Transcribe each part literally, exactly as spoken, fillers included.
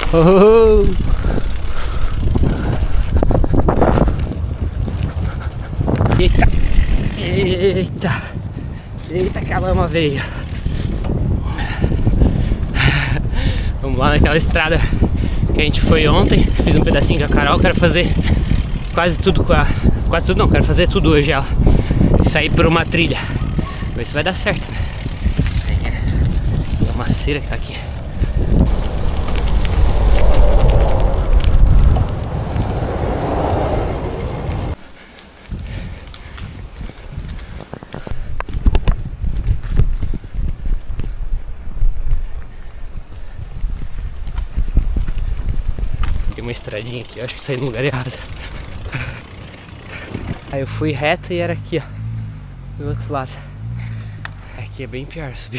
Oh. Eita! Eita! Eita que a lama veio! Vamos lá naquela estrada que a gente foi ontem. Fiz um pedacinho com a Carol, quero fazer quase tudo com a... Quase tudo não, quero fazer tudo hoje ela. E sair por uma trilha. Ver se vai dar certo, né? Tem uma cera que tá aqui. Tem uma estradinha aqui, eu acho que saí no lugar errado. Aí eu fui reto e era aqui, ó, do outro lado. Aqui é bem pior subir.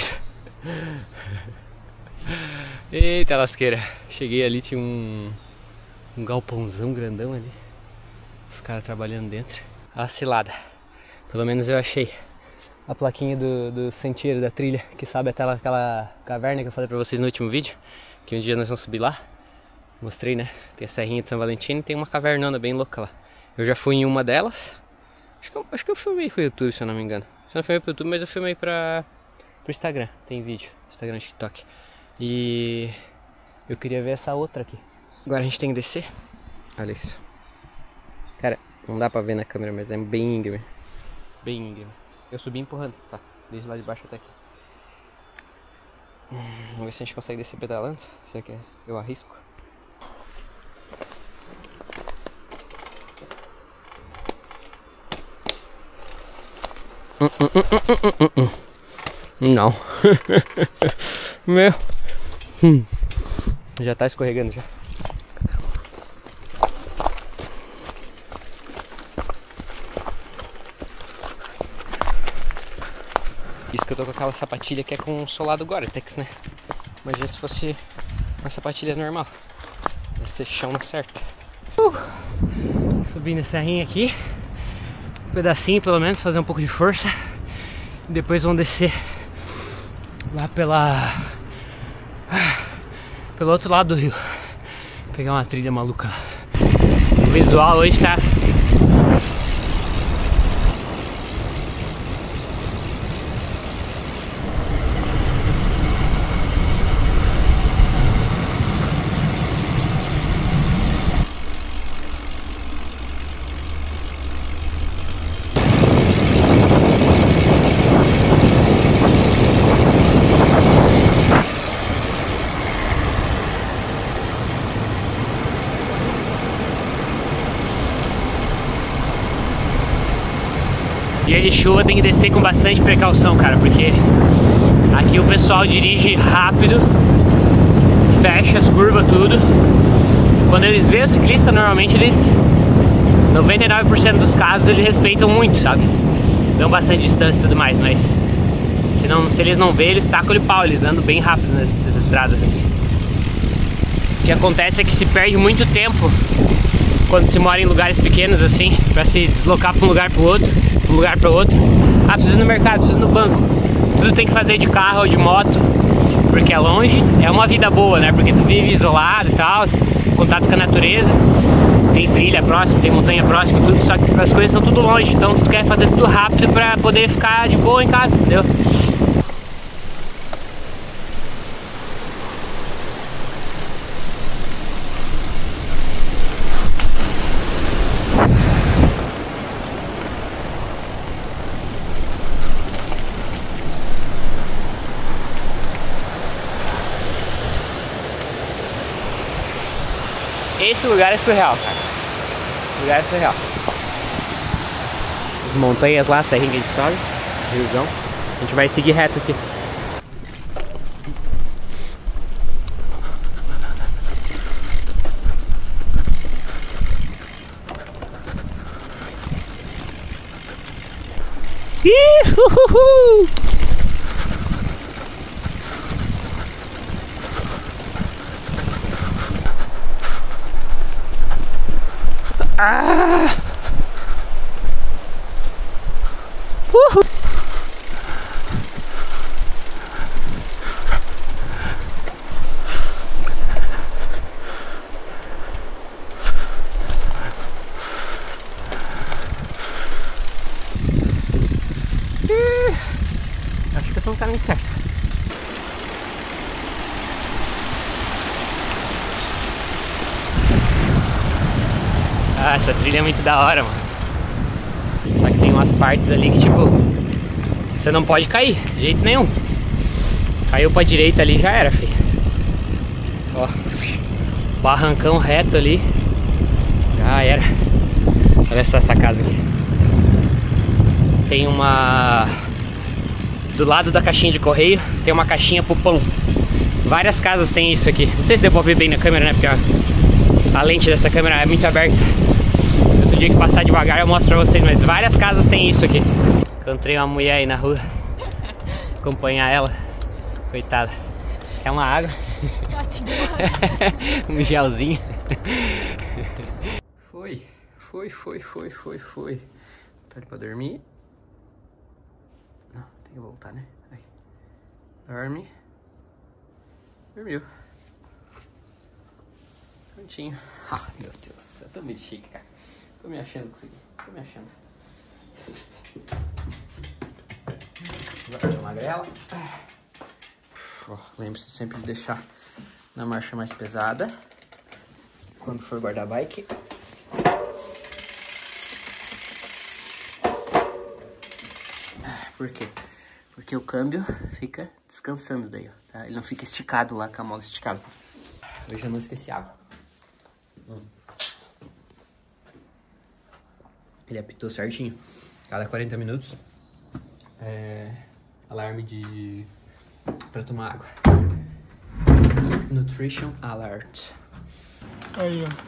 Eita lasqueira. Cheguei ali, tinha um, um galpãozão grandão ali. Os caras trabalhando dentro. A cilada. Pelo menos eu achei a plaquinha do, do sentiero da trilha, que sabe até aquela caverna que eu falei pra vocês no último vídeo, que um dia nós vamos subir lá. Mostrei, né? Tem a Serrinha de São Valentino e tem uma cavernona bem louca lá. Eu já fui em uma delas. Acho que eu, acho que eu filmei pro YouTube, se eu não me engano. Se eu não filmei pro YouTube, mas eu filmei pra, pro Instagram. Tem vídeo, Instagram e TikTok. E eu queria ver essa outra aqui. Agora a gente tem que descer. Olha isso. Cara, não dá pra ver na câmera, mas é bem íngreme. Bem íngreme. Eu subi empurrando, tá? Desde lá de baixo até aqui. Hum, vamos ver se a gente consegue descer pedalando. Será que eu arrisco? Hum, hum, hum, hum, hum, hum. Não. Meu. Hum. Já tá escorregando já. Isso que eu tô com aquela sapatilha que é com solado Gore-Tex, né? Imagina se fosse uma sapatilha normal. Ia ser chão na certa. Uh. Subindo essa serrinha aqui. Um pedacinho pelo menos, fazer um pouco de força. E depois vamos descer lá pela pelo outro lado do rio. Pegar uma trilha maluca. O visual hoje tá dia de chuva, tem que descer com bastante precaução, cara, porque aqui o pessoal dirige rápido, fecha as curvas, tudo. Quando eles veem o ciclista, normalmente eles, noventa e nove por cento dos casos, eles respeitam muito, sabe? Dão bastante distância e tudo mais, mas se, não, se eles não veem, eles tacam-lhe pau, eles andam bem rápido nessas estradas aqui. O que acontece é que se perde muito tempo quando se mora em lugares pequenos assim, pra se deslocar pra um lugar pro outro, um lugar para outro. Ah, preciso ir no mercado, preciso ir no banco. Tudo tem que fazer de carro ou de moto, porque é longe. É uma vida boa, né? Porque tu vive isolado e tal, contato com a natureza. Tem trilha próxima, tem montanha próxima, tudo. Só que as coisas são tudo longe, então tu quer fazer tudo rápido pra poder ficar de boa em casa, entendeu? Esse lugar é surreal, cara. Esse lugar é surreal. As montanhas lá, Serrinha de Sobe, riozão. A gente vai seguir reto aqui. Ih, uhuhu! Ah! Uhul! Ah, essa trilha é muito da hora, mano. Só que tem umas partes ali que, tipo, você não pode cair, de jeito nenhum. Caiu pra direita ali, já era, filho. Ó, barrancão reto ali. Já era. Olha só essa casa aqui. Tem uma... Do lado da caixinha de correio, tem uma caixinha pro pão. Várias casas tem isso aqui. Não sei se deu pra ver bem na câmera, né? Porque a, a lente dessa câmera é muito aberta. Outro dia que passar devagar eu mostro pra vocês. Mas várias casas tem isso aqui. Encontrei uma mulher aí na rua. Acompanhar ela. Coitada. Quer uma água? Um gelzinho. Foi. Foi, foi, foi, foi, foi. Tá pra dormir? Não, tem que voltar, né? Aí. Dorme. Dormiu. Prontinho. Ah, meu Deus do céu, tô meio chique, cara. Tô me achando com isso aqui. Tô me achando. Agora uma grela. Lembre-se sempre de deixar na marcha mais pesada quando for guardar a bike. Por quê? Porque o câmbio fica descansando daí, ó, tá? Ele não fica esticado lá, com a mola esticada. Hoje eu não esqueci água. Hum. Ele apitou certinho. Cada quarenta minutos. É... Alarme de... pra tomar água. Nutrition Alert. Aí, ó.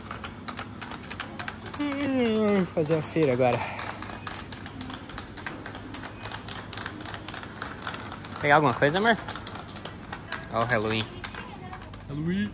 Vou fazer a feira agora. Pegar alguma coisa, amor? Ó, o Halloween. Halloween.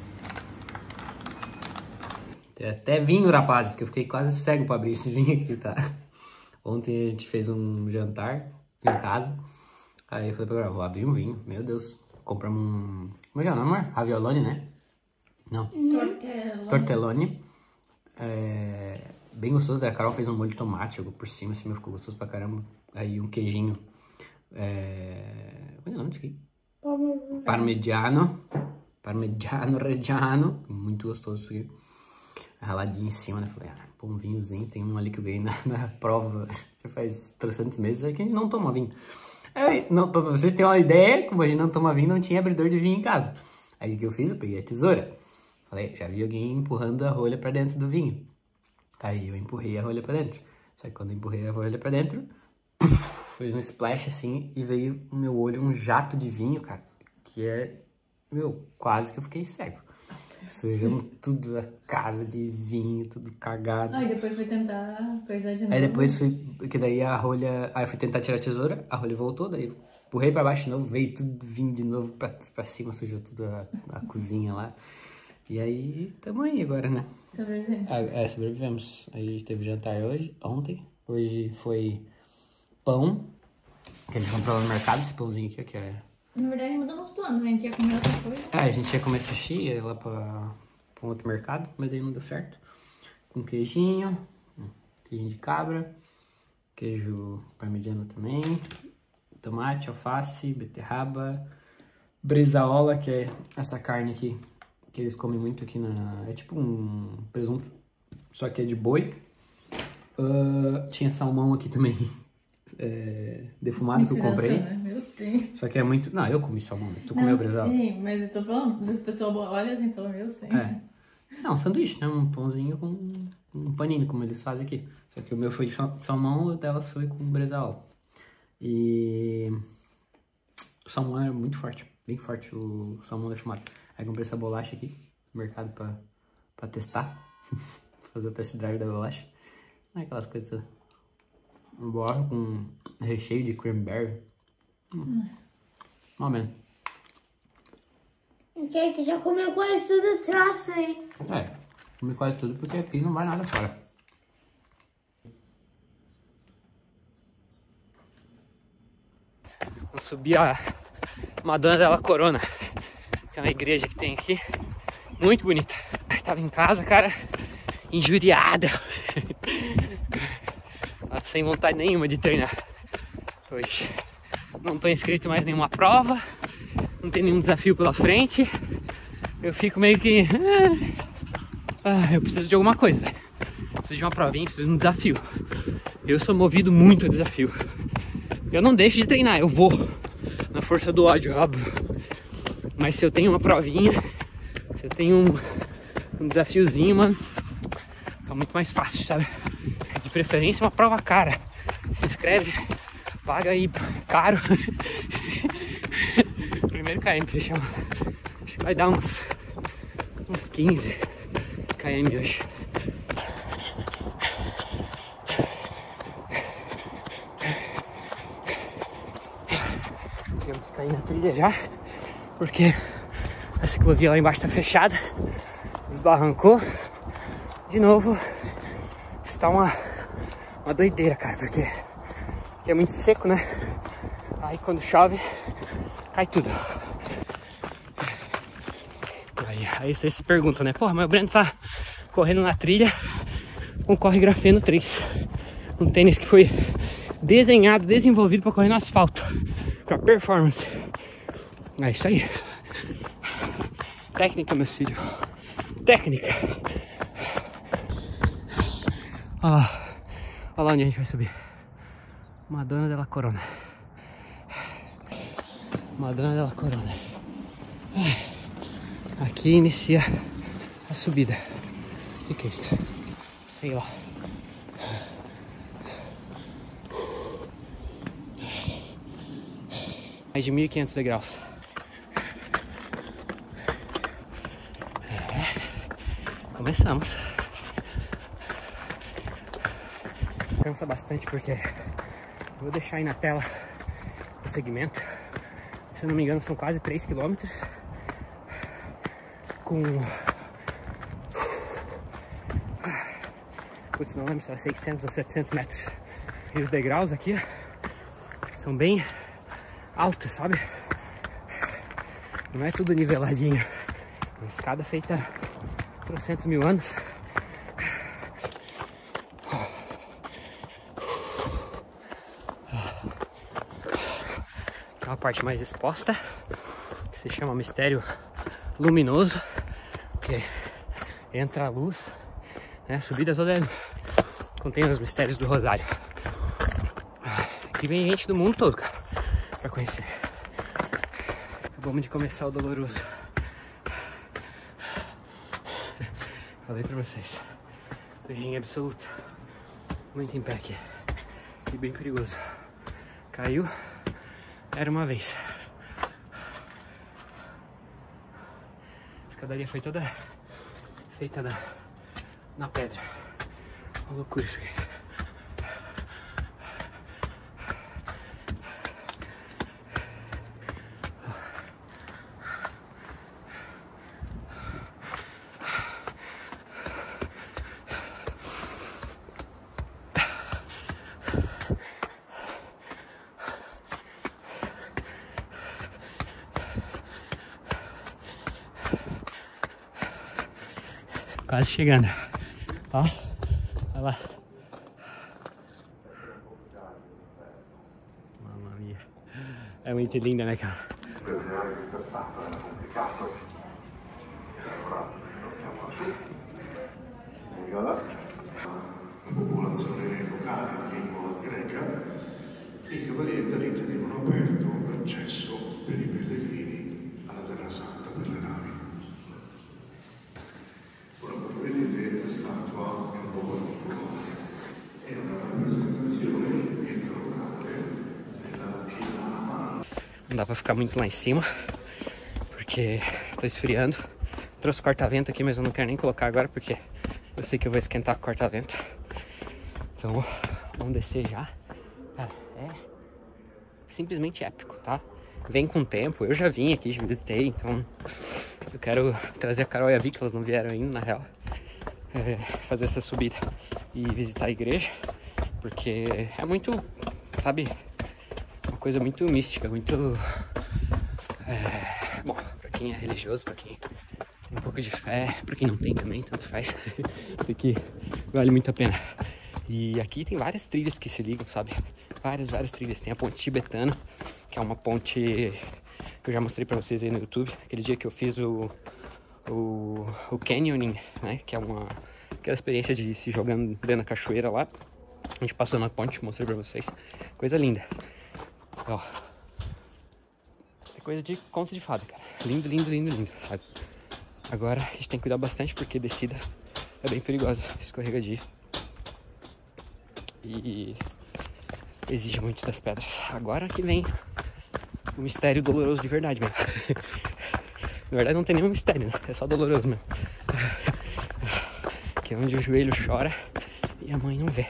Tem até vinho, rapazes, que eu fiquei quase cego pra abrir esse vinho aqui, tá? Ontem a gente fez um jantar em casa. Aí eu falei pra ela, vou abrir um vinho. Meu Deus, compramos um... Como é que é o nome, amor? Raviolone, né? Não. Tortellone. Tortellone. É... Bem gostoso, daí a Carol fez um molho de tomate, jogou por cima, assim, ficou gostoso pra caramba. Aí um queijinho. É... Como é o nome disso aqui? Parmigiano. Parmigiano Reggiano. Muito gostoso isso aqui. Raladinho em cima, né? Falei, ah, pô, um vinhozinho. Tem um ali que eu ganhei na, na prova. Já faz trezentos meses. É que a gente não toma vinho. Aí, não, pra vocês terem uma ideia, como a gente não toma vinho, não tinha abridor de vinho em casa. Aí o que eu fiz? Eu peguei a tesoura. Falei, já vi alguém empurrando a rolha pra dentro do vinho. Aí eu empurrei a rolha pra dentro. Só que quando eu empurrei a rolha pra dentro, fez um splash assim e veio no meu olho um jato de vinho, cara. Que é, meu, quase que eu fiquei cego. Sujamos tudo, a casa de vinho, tudo cagado. Aí depois foi tentar coisar de novo. Aí depois fui, que daí a rolha, aí fui tentar tirar a tesoura, a rolha voltou, daí empurrei pra baixo de novo, veio tudo vinho de novo pra, pra cima, sujou tudo a, a cozinha lá. E aí, tamo aí agora, né? Sobrevivemos. Ah, é, sobrevivemos. Aí teve jantar hoje, ontem. Hoje foi pão, que a gente comprou no mercado, esse pãozinho aqui, que é... Na verdade, mudamos os planos, né? A gente ia comer outra coisa. É, a gente ia comer sushi, ia lá pra, pra um outro mercado, mas daí não deu certo. Com queijinho, queijinho de cabra, queijo parmegiano também, tomate, alface, beterraba, brisaola, que é essa carne aqui, que eles comem muito aqui na... É tipo um presunto, só que é de boi. Uh, tinha salmão aqui também. É, defumado que eu comprei. Né? Eu sei. Só que é muito... Não, eu comi salmão. Tu comeu brisaola? Sim, mas eu tô falando, o pessoal olha assim e fala, eu sei. É. Não, um sanduíche, né? Um pãozinho com um paninho, como eles fazem aqui. Só que o meu foi de salmão, o delas foi com brisaola. E... O salmão era muito forte. Bem forte o salmão defumado. Aí comprei essa bolacha aqui no mercado pra, pra testar. Fazer o test drive da bolacha. Não é aquelas coisas... Um bolacha com recheio de cranberry. Hum. Ó, man. Que já comeu quase tudo traço aí. É, comi quase tudo porque aqui não vai nada fora. Vou subir a Madonna della Corona, que é uma igreja que tem aqui, muito bonita. Tava em casa, cara, injuriada. Sem vontade nenhuma de treinar hoje. Não tô inscrito em mais nenhuma prova, não tem nenhum desafio pela frente. Eu fico meio que... Ah, eu preciso de alguma coisa, velho. preciso de uma provinha, preciso de um desafio. Eu sou movido muito a desafio. Eu não deixo de treinar, eu vou na força do ódio, óbvio. Mas se eu tenho uma provinha, se eu tenho um, um desafiozinho, mano, fica muito mais fácil, sabe? De preferência uma prova cara. Se inscreve, paga aí caro. Primeiro km, fechou. Acho que vai dar uns, uns quinze km hoje. Temos que cair na trilha já, porque a ciclovia lá embaixo tá fechada, desbarrancou. De novo, está uma, uma doideira, cara, porque, porque é muito seco, né? Aí quando chove, cai tudo. Aí, aí você se pergunta, né? Porra, mas o Breno tá correndo na trilha com corre grafeno três. Um tênis que foi desenhado, desenvolvido para correr no asfalto, para performance. É isso aí. Técnica, meus filhos. Técnica. Olha lá. Olha lá onde a gente vai subir. Madonna della Corona. Madonna della Corona. Aqui inicia a subida. O que, que é isso? Sei lá. Mais de mil e quinhentos degraus. É, começamos. Cansa bastante porque vou deixar aí na tela o segmento. Se eu não me engano são quase três quilômetros. Com... Putz, não lembro se era seiscentos ou setecentos metros. E os degraus aqui são bem altos, sabe? Não é tudo niveladinho. Uma escada feita há trocentos mil anos. Aqui é uma parte mais exposta, que se chama Mistério Luminoso, que entra a luz, né? A subida toda contém os mistérios do Rosário. Aqui vem gente do mundo todo, cara, pra conhecer. Acabamos de começar o doloroso. Falei pra vocês, beijinho absoluto. Muito em pé aqui e bem perigoso. Caiu, era uma vez. A escadaria foi toda feita na, na pedra. Uma loucura isso aqui. Quase chegando. Ó, olha lá. Mamma mia. É muito linda, né, cara? La popolazione locale di lingua greca, i cavalieri da rete avevano aperto l'accesso per i pellegrini alla Terra Santa per le navi. Ora, come vedete, la statua è un po' particolare, è una rappresentazione in pietra locale della piedra. Não dá pra ficar muito lá em cima, porque tô esfriando. Trouxe corta-vento aqui, mas eu não quero nem colocar agora, porque eu sei que eu vou esquentar com o corta-vento. Então, vamos descer já. Cara, é simplesmente épico, tá? Vem com o tempo, eu já vim aqui, já visitei, então eu quero trazer a Carol e a Vicky, elas não vieram ainda, na real, é, fazer essa subida e visitar a igreja, porque é muito, sabe, uma coisa muito mística, muito, é, bom, pra quem é religioso, pra quem tem um pouco de fé, pra quem não tem também, tanto faz, isso aqui vale muito a pena. E aqui tem várias trilhas que se ligam, sabe, várias, várias trilhas, tem a ponte tibetana, que é uma ponte que eu já mostrei pra vocês aí no YouTube, aquele dia que eu fiz o, o, o canyoning, né, que é uma, aquela experiência de se jogando dentro da cachoeira lá. A gente passou na ponte, mostrei pra vocês. Coisa linda. Ó. É coisa de conto de fada, cara. Lindo, lindo, lindo, lindo, sabe? Agora a gente tem que cuidar bastante porque a descida é bem perigosa, escorregadia. E exige muito das pedras. Agora que vem o mistério doloroso de verdade mesmo. Na verdade não tem nenhum mistério, né? É só doloroso mesmo. Que é onde o joelho chora e a mãe não vê.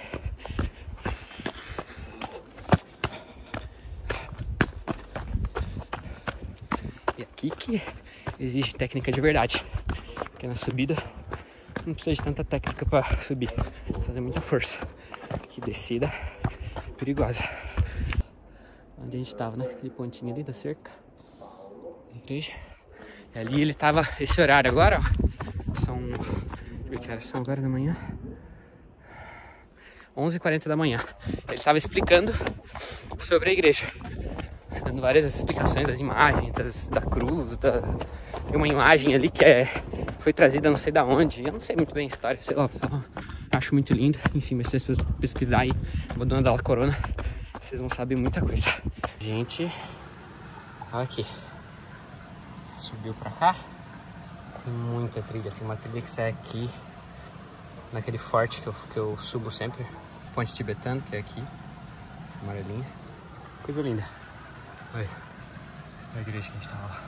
E aqui que exige técnica de verdade. Porque na subida não precisa de tanta técnica pra subir. Precisa fazer muita força. Que descida perigosa. Onde a gente tava, né? Aquele pontinho ali da cerca. A igreja. E ali ele tava esse horário agora, ó. São... que horas são agora da manhã? onze e quarenta da manhã. Ele tava explicando sobre a igreja. Dando várias explicações das imagens, das, da cruz, da... Tem uma imagem ali que é... foi trazida não sei da onde. Eu não sei muito bem a história, sei lá. Acho muito lindo. Enfim, mas se vocês pesquisarem aí, Dona da Corona, vocês vão saber muita coisa. Gente, olha aqui. Subiu pra cá. Tem muita trilha. Tem uma trilha que sai aqui, naquele forte que eu, que eu subo sempre. Ponte Tibetano, que é aqui. Essa amarelinha. Coisa linda. Olha a igreja que a gente tava lá.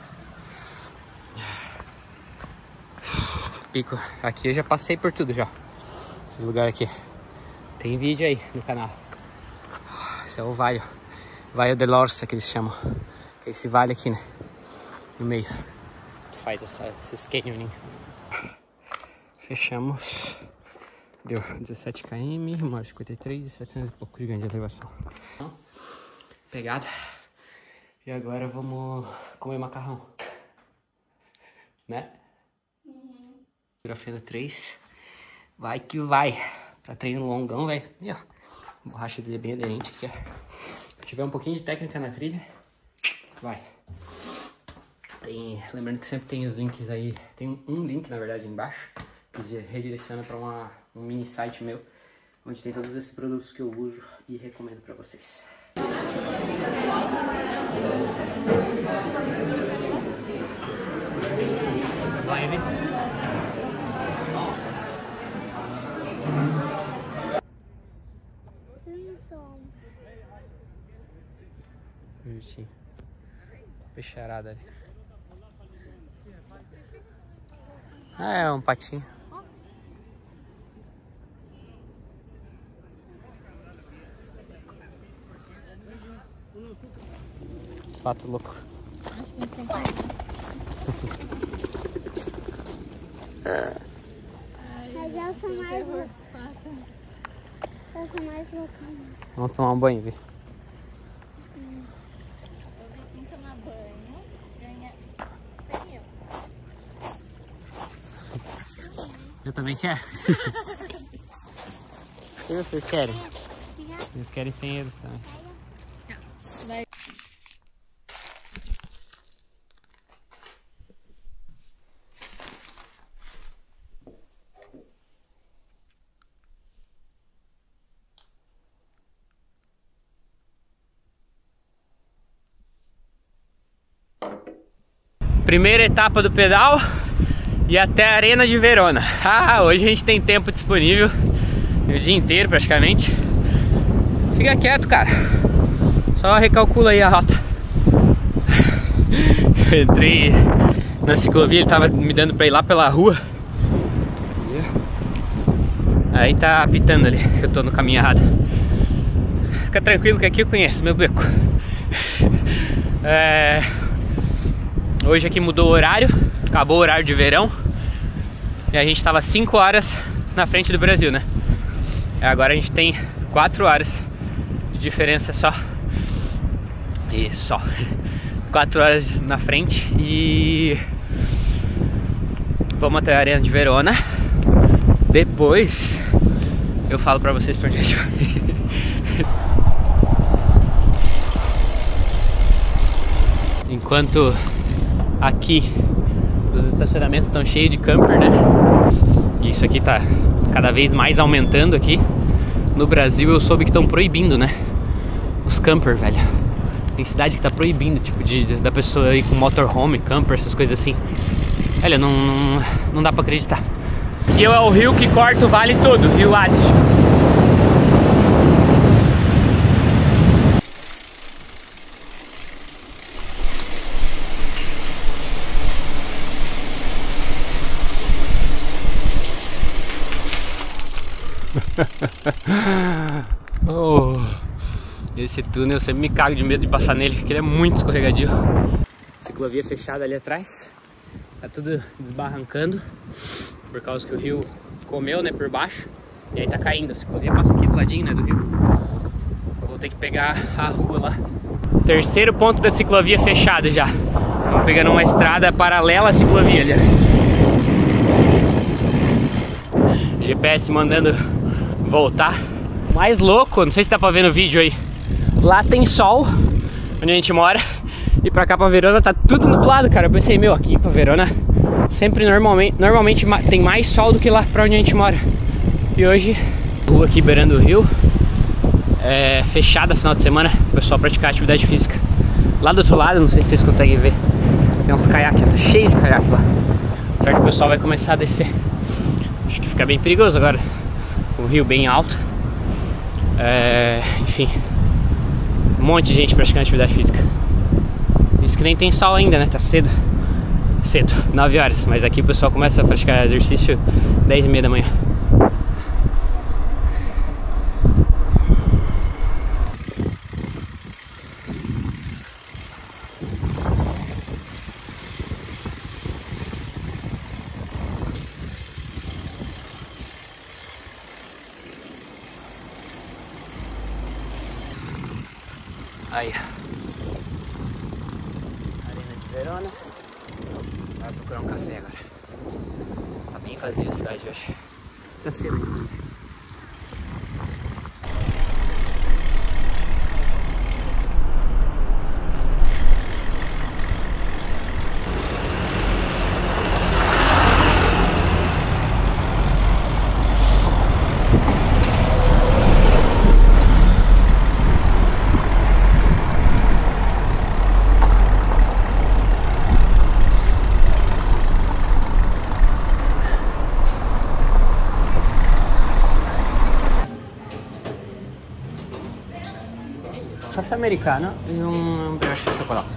Pico. Aqui eu já passei por tudo já. Esses lugares aqui. Tem vídeo aí no canal. Esse é o Vale. Vale de Lorsa que eles chamam. Que é esse vale aqui, né? No meio. Que faz essa, esses canyoning. Fechamos. Deu dezessete quilômetros, uma hora e cinquenta e três e setecentos e pouco de ganho de elevação. Pegada. E agora vamos comer macarrão. Né? Uhum. Grafena três. Vai que vai. Pra treino longão, velho. E ó, a borracha dele é bem aderente aqui, ó. Se tiver um pouquinho de técnica na trilha, vai. Tem, lembrando que sempre tem os links aí. Tem um link, na verdade, embaixo, que redireciona para uma um mini site meu, onde tem todos esses produtos que eu uso e recomendo para vocês. Vai, vem. Bonitinho. Peixarada ali. Ah, é um patinho. Pato louco. Mas eu sou mais louca. Eu sou mais louca. Vamos tomar um banho, viu? Quem tomar banho ganha prêmio. Eu também quero. O que vocês querem? Eles querem cem euros também. Primeira etapa do pedal e até a Arena de Verona. Ah, hoje a gente tem tempo disponível o dia inteiro praticamente. Fica quieto, cara. Só recalcula aí a rota. Eu entrei na ciclovia, ele tava me dando pra ir lá pela rua. Aí tá apitando ali, eu tô no caminho errado. Fica tranquilo que aqui eu conheço meu beco. É... Hoje aqui mudou o horário, acabou o horário de verão. E a gente tava cinco horas na frente do Brasil, né? Agora a gente tem quatro horas de diferença só. E só quatro horas na frente. E vamos até a Arena de Verona. Depois eu falo pra vocês pra onde a gente vai. Enquanto aqui Os estacionamentos estão cheios de camper, né? E isso aqui tá cada vez mais aumentando aqui. No Brasil eu soube que estão proibindo, né? Os camper, velho. Tem cidade que tá proibindo, tipo, de, de, da pessoa ir com motorhome, camper, essas coisas assim. Olha, não, não, não dá pra acreditar. Aqui é o rio que corta o vale todo, Rio Ades. Oh, esse túnel eu sempre me cago de medo de passar nele, porque ele é muito escorregadio. Ciclovia fechada ali atrás, tá tudo desbarrancando por causa que o rio comeu, né, por baixo, e aí tá caindo. A ciclovia passa aqui do ladinho, né, do rio. Eu vou ter que pegar a rua lá. Terceiro ponto da ciclovia fechada já. Estamos pegando uma estrada paralela à ciclovia ali. G P S mandando voltar. Mais louco, não sei se dá pra ver no vídeo aí. Lá tem sol, onde a gente mora, e pra cá pra Verona tá tudo nublado, cara. Eu pensei, meu, aqui pra Verona sempre normalmente, normalmente tem mais sol do que lá pra onde a gente mora. E hoje, rua aqui beirando o rio, é fechada final de semana, o pessoal praticar atividade física. Lá do outro lado, não sei se vocês conseguem ver, tem uns caiaques, tá cheio de caiaque lá. Certo que o pessoal vai começar a descer. Acho que fica bem perigoso agora, o rio bem alto. É, enfim, um monte de gente praticando atividade física. Isso que nem tem sol ainda, né? Tá cedo. Cedo, nove horas. Mas aqui o pessoal começa a praticar exercício dez e meia da manhã. Aí, Arena de Verona. Vai procurar um café agora. Tá bem vazia a cidade hoje. Tá cedo. Café americano e um pedaço de chocolate.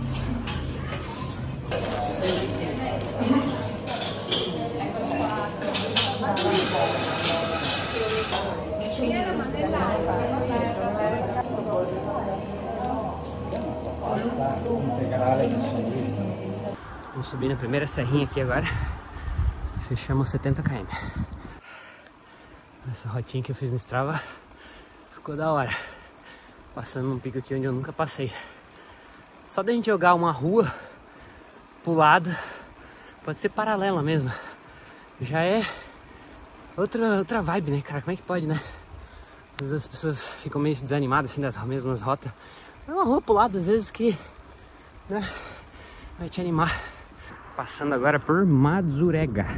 Vamos subir na primeira serrinha aqui agora. Fechamos setenta quilômetros. Essa rotinha que eu fiz no Strava ficou da hora. Passando num pico aqui onde eu nunca passei. Só da gente jogar uma rua pro lado, pode ser paralela mesmo, já é outra, outra vibe, né, cara? Como é que pode, né? Às vezes as pessoas ficam meio desanimadas assim das mesmas rotas. É uma rua pro lado, às vezes, que, né, vai te animar. Passando agora por Madzurega.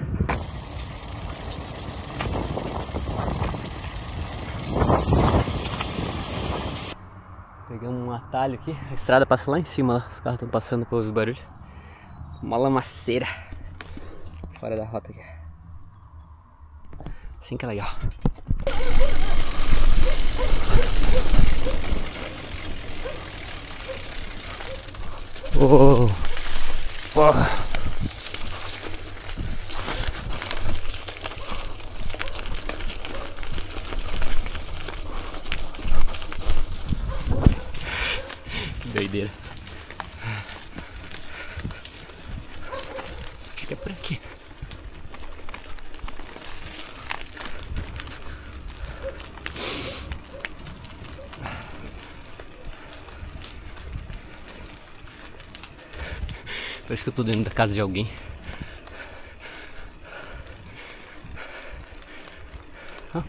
Pegamos um atalho aqui, a estrada passa lá em cima, lá. Os carros estão passando para ouvir o barulho. Uma lamaceira fora da rota aqui. Assim que é legal. Oh, porra. Doideira. Acho que é por aqui. Parece que eu tô dentro da casa de alguém. Ah.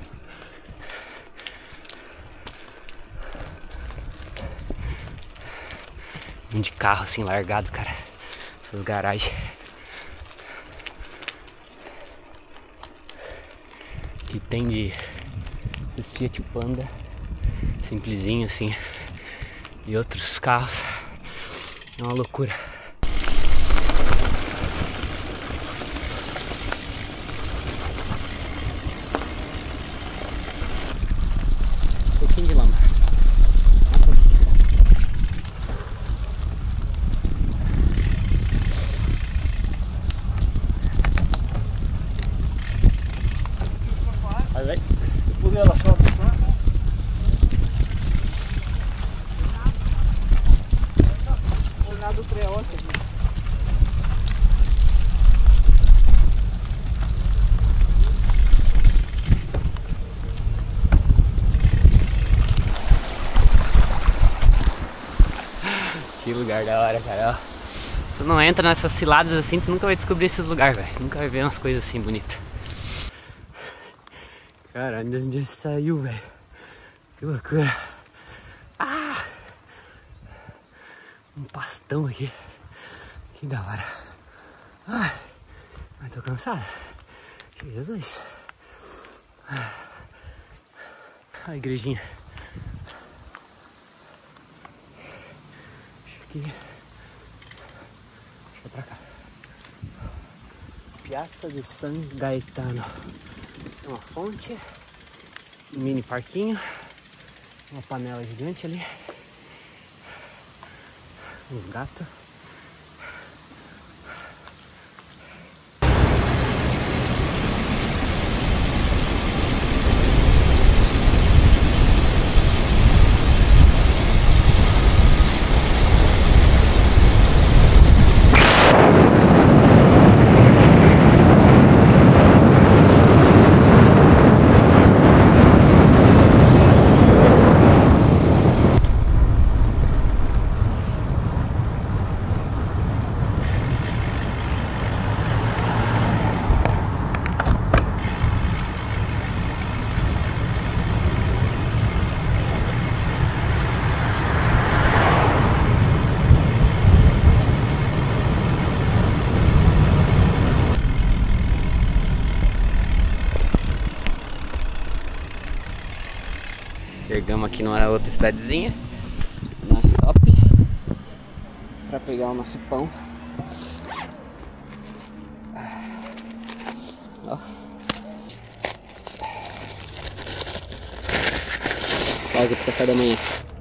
De carro assim largado, cara. Essas garagens. que tem de esses Fiat Panda simplesinho assim e outros carros. É uma loucura. Um pouquinho de lama. Um pouquinho. Vai, vai. Pus ela só pra cá. Tornado treótico. Que lugar da hora, cara. Ó. Tu não entra nessas ciladas assim, tu nunca vai descobrir esses lugares, velho. Nunca vai ver umas coisas assim bonitas. Cara, onde a gente saiu, velho? Que loucura. Ah! Um pastão aqui. Que da hora. Ai, mas tô cansado. Jesus. A igrejinha. Acho que... Deixa eu pra cá. Piazza di San Gaetano. Tem uma fonte. Um mini parquinho. Uma panela gigante ali. Uns gatos. Chegamos aqui numa outra cidadezinha, no stop, para pegar o nosso pão. Ó. Pausa pro café da manhã.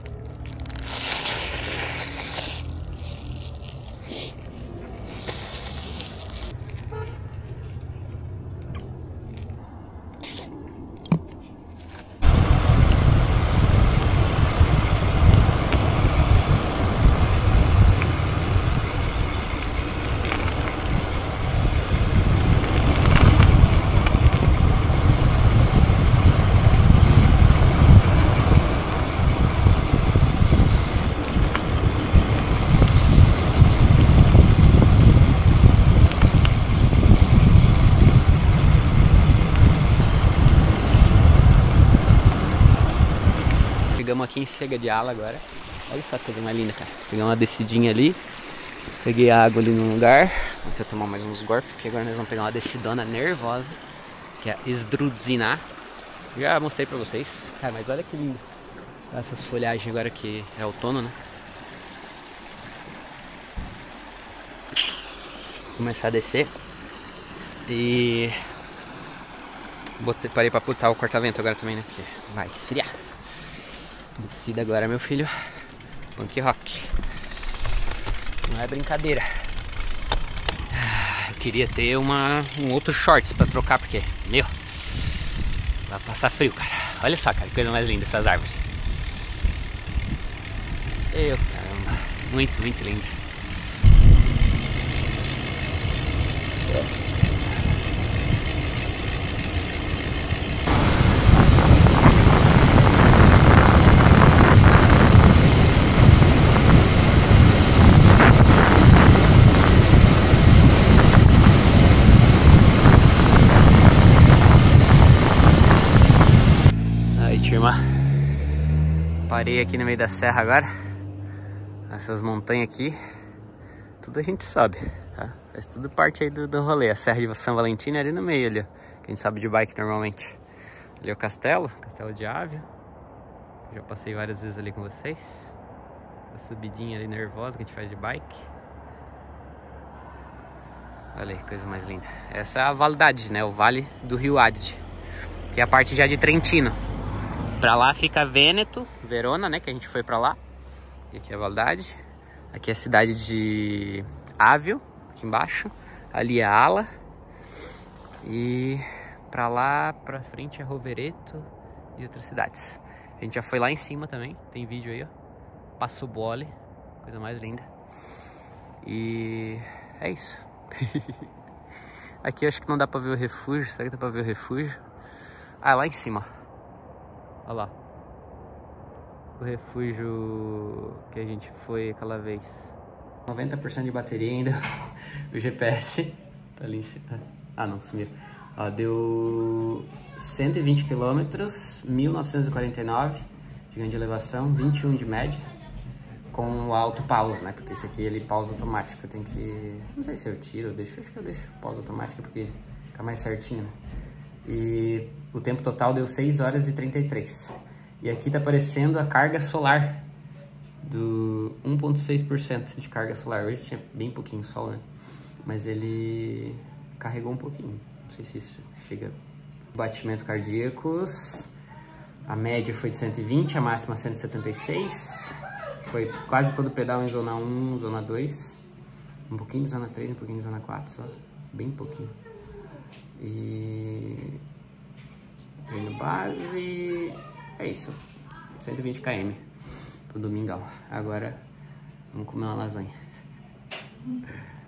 Chegamos aqui em Cega de Ala agora. Olha só que coisa mais linda, cara. Peguei uma descidinha ali. Peguei a água ali num lugar. Vou tentar tomar mais uns golpes, porque agora nós vamos pegar uma descidona nervosa, que é a Strudzina. Já mostrei pra vocês. Cara, mas olha que lindo. Essas folhagens agora que é outono, né? Vou começar a descer. E... Botei, parei pra botar o corta-vento agora também, né? Porque vai esfriar. Descida agora, meu filho. Punk rock. Não é brincadeira. Eu queria ter uma, um outro shorts pra trocar, porque, meu, vai passar frio, cara. Olha só, cara, que coisa mais linda essas árvores. Eu, caramba. Muito, muito lindo. Parei aqui no meio da serra agora. Essas montanhas aqui, tudo a gente sobe, tá? Faz tudo parte aí do, do rolê. A Serra de São Valentim é ali no meio ali, ó, que a gente sobe de bike normalmente. Ali é o castelo, castelo de Ávio. Já passei várias vezes ali com vocês. A subidinha ali nervosa que a gente faz de bike. Olha aí, coisa mais linda. Essa é a Validade, né? O Vale do Rio Adige, que é a parte já de Trentino. Pra lá fica Vêneto, Verona, né? Que a gente foi pra lá. E aqui é a Validade. Aqui é a cidade de Ávio, aqui embaixo. Ali é Ala. E pra lá, pra frente é Rovereto e outras cidades. A gente já foi lá em cima também. Tem vídeo aí, ó. Passo Bole, coisa mais linda. E é isso. Aqui eu acho que não dá pra ver o refúgio. Será que dá pra ver o refúgio? Ah, lá em cima. Olha lá. O refúgio que a gente foi aquela vez. noventa por cento de bateria ainda. O G P S tá ali em cima. Ah, não, sumiu. Ó, deu cento e vinte quilômetros, mil novecentos e quarenta e nove de grande elevação, vinte e um de média. Com o alto pausa, né? Porque esse aqui ele pausa automático. Eu tenho que... Não sei se eu tiro ou deixo. Acho que eu deixo pausa automática porque fica mais certinho, né? E o tempo total deu seis horas e trinta e três. E aqui tá aparecendo a carga solar do um vírgula seis por cento de carga solar. Hoje tinha bem pouquinho sol, né? Mas ele carregou um pouquinho. Não sei se isso chega... Batimentos cardíacos. A média foi de cento e vinte, a máxima cento e setenta e seis. Foi quase todo o pedal em zona um, zona dois. Um pouquinho de zona três, um pouquinho de zona quatro só. Bem pouquinho. E... treino base... É isso. cento e vinte quilômetros pro domingão. Agora, vamos comer uma lasanha.